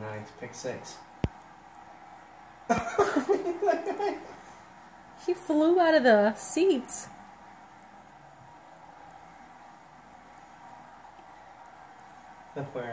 nice. Pick 6. He flew out of the seats. Where?